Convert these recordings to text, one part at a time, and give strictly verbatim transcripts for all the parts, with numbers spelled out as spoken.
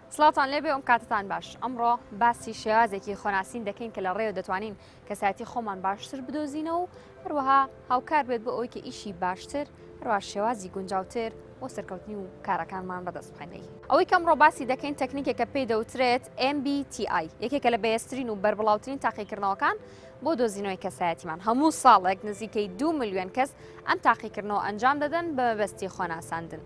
سڵاتان لێبێ ئەم کاتتان باش ئەمڕۆ باسی شێوازێکی خۆناسین دەکەین کە لە ڕێوە دەتوانین کەسایەتی خۆمان باشتر بدۆزینەوە و هەروەها هاوکار بێت بۆ ئەوەی کە ئیشی باشتر هەروە شێوازی گونجاوتر بۆ سەرکەوتنی و کارەکانمان بەدەست بخەینەوەی ئەوەی کە ئەمڕۆ باسی دەکەین تەکنیکێکە پێی دەوترێت ئێم بی تی ئای یەکێکە لە بەهێزترین و بەربڵاوترین تاقیکردنەوەکان بۆ دۆزینەوەی کەسایەتیمان هەموو ساڵێک نزیکەی دو ملیۆن کەس ئەم تاقیکردنەوە ئەنجام دەدەن بە مەبەستی خۆناساندن.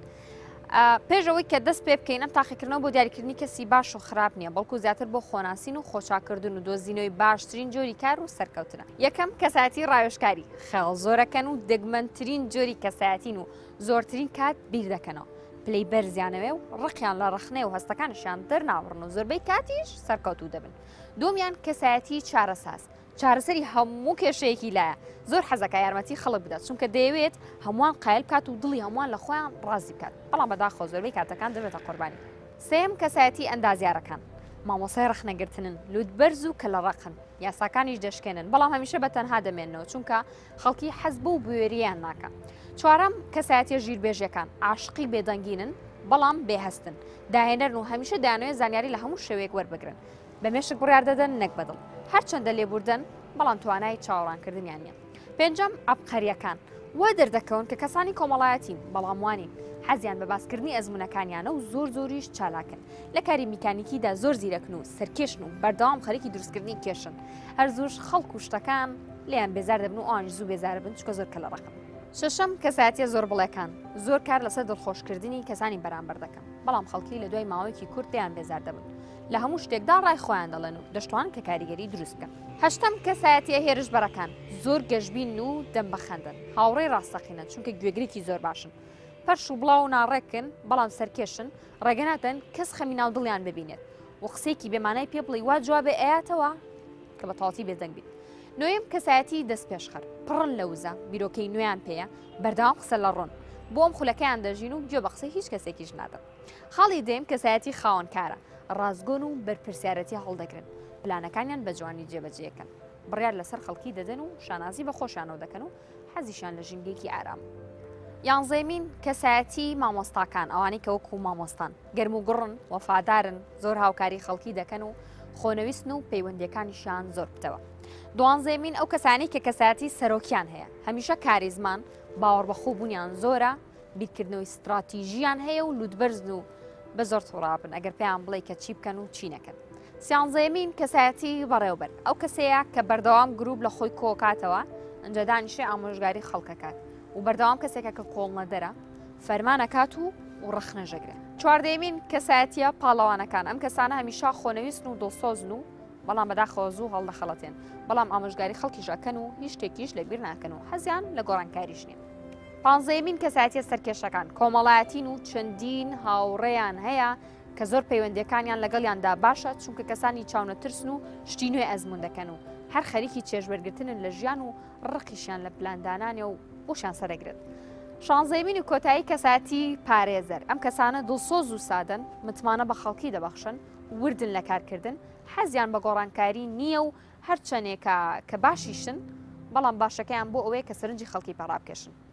پێشەوەی کە دەست پێ بکەین ئەم تاقیکردنەوە بۆ دیاریکردنی کەسی باش و خراپ نییە بەڵکو زیاتر بۆ خۆناسین و خۆچاکردن و دۆزینەوەی باشترین جۆری کار و سەرکەوتنە. یەکەم کەسایەتی ڕاوێژکاری خەڵ زۆرەکەن و دەگمەنترین جۆری کەسایەتین و زۆرترین کات بیر دەکەنەوە. پلەی بەرزیانەوێ و ڕقیان لە ڕخنێ و هەستەکانشیان دەرناوڕن و زۆربەی کاتیش سەرکەوتوو دەبن. دومیان کەسایەتی چارەساز. چارەسەری هەموو کێشەیەکی لایە زۆر حەزەکە یارمەتی خەڵک بدات چونکە دەیەوێت هەمووان قایل بکات و دڵی هەمووان لە خۆیان ڕازی بکات بەڵام بەداخۆ زۆربەی کاتەکان دەبێتە قوربانی. سێم کەسایەتی ئەندازیارەکان مامۆسای ڕخنەگرتنن لوودبەرز و کە لە ڕقن یاساکانیش دەشکێنن بەڵام هەمیشە بە تەنها دەمێننەوە چونکە خەڵکی حەز بە و بوێریان ناکە. چوارەم کەسایەتی ژیربێژیەکان عاشقی بێدەنگینن بەڵام بێهەستن داهێنەرن و هەمیشە دەیانەوێت زانیاری لە هەموو شێوەیەک وەربگرن بە مێشک بڕیار دەدەن نەک بەدڵ هەرچەندە لێبوردن بەڵام توانای چاوەڕانکردنیان نییە. پێنجەم عەبقەریەکان وا دەردەکەون کە کەسانی کۆمەڵایەتین بەڵام وانین حەزیان بە باسکردنی ئەزمونەکانیانە و زۆر زۆریش چالاکن لە کاری میکانیکیدا زۆر زیرەکن و سەرکێشن و بەردەوام خەریکی دروستکردنی کێشن هەر زۆرش خەڵک و شتەکان لێیان بێزار دەبن و ئەوانیش زوو بێزارە بن چکە زۆر کە لە ڕقن. شەشەم کەسایەتیە زۆر بڵێکان زۆر کار لەسەر دڵخۆشکردنی کەسانی بەرامبەر دەکەن بەڵام خەڵکی لە دوای ماوەیەکی کورت دەیان بێزار دەبن لە هەموو شتێکدا ڕای خۆیان دەڵێن و دەشتوان کە کاریگەری دروست بکەن. هەشتەم کەسایەتیە هێرشبەرەکان زۆر گەشبین و دەمبەخەندن هاوڕێی ڕاستەقینن چونکە گوێگرێکی زۆر باشن پەرش و بڵاو و ناڕێکن بەڵام سەرکێشن ڕێگەناتەن کەس خەمی ناو دڵیان ببینێت و قسێکی بێمانای پێ بڵی وا جوابێ ئەیاتەوە کە بە تاڵتی بێدەنگ بیت. نوێم کەسایەتی دەست پێشخەر پڕن لە وزە بیرۆکەی نوێیان پێەیە بەردەوام قسە لە ڕۆن بۆ ئەم خولەکەیان دەژین و گوێ بە قسەی هیچ کەسێکیش نادەن. خاڵی دێم کەسایەتی خاوەنکارە ڕازگۆن و بەرپرسیارەتی هەڵدەگرن پلانەکانیان بە جوانی جێبەجێەکەن بڕیار لەسەر خەڵکی دەدەن و شانازی بە خۆشیانەوە دەکەن و حەزیشان لە ژینگەیەکی ئارام. یانزەمین کەسایەتی مامۆستاکان ئەوانەی کە وەکو مامۆستان گەرم و گڕن وەفادارن زۆر هاوکاری خەڵکی دەکەن و خۆنەویستن و پەیوەندیەکانیشان زۆر بتەوە. دوانزەمین ئەو کەسانی کە کەسایەتی سەرۆکیان هەیە هەمیشە کاریزمان باوەڕ بەخۆبوونیان زۆرە بیرکردنەوەی استراتیژیان هەیە و لوودبەرزن و بە زۆر تووڕابن ئەگەر پێیان بڵێ کە چی بکەن و چی نەکەن. سیانزەمین کەسایەتی بەڕێوەبەر ئەو کەسەیە کە بەردەوام گروپ لە خۆی کۆکاتەوە ئەنجە دانیشێ ئامۆژگاری خەڵکەکات و بەردەوام کەسێکە کە کۆڵ نەدەرە فەرمانەکات و و ڕەخنەژەگرێ. چواردەمین کەسایەتیە پاڵەوانەکان ئەم کەسانە هەمیشە خۆنەویستن و دڵسۆزن و بەڵام بەداخەوە زوو هەڵدەخەڵەتێن بەڵام ئامۆژگاری خەڵکیشەکەن و هیچ شتێکیش لەبیر ناکەن و حەزیان لە گۆڕانکاریش نیە. پانزەمین کەسایەتیە سەرکێشەکان کۆمەڵایەتین و چەندین هاوڕێیان هەیە کە زۆر پەیوەندیەکانیان لەگەڵیاندا باشە چونکە کەسانی چاونەترسن و شتی نوێ ئەزمون دەکەن و هەر خەریکی چێژبەرگرتنن لە ژیان و ڕقیشیان لە پلاندانانێ و بۆشیان سەرەگرێت. شانزەمین و کۆتایی کەسایەتی پارێزەر ئەم کەسانە دڵسۆز و سادەن متمانە بە خەڵکی دەبەخشن وردن لە کارکردن حەزیان بە گۆڕانکاری نییە و هەرچەندێکە کە باشیشن بەڵام باشەکەیان بۆ ئەوەیە کە سەرنجی خەڵکی پەڕابکێشن.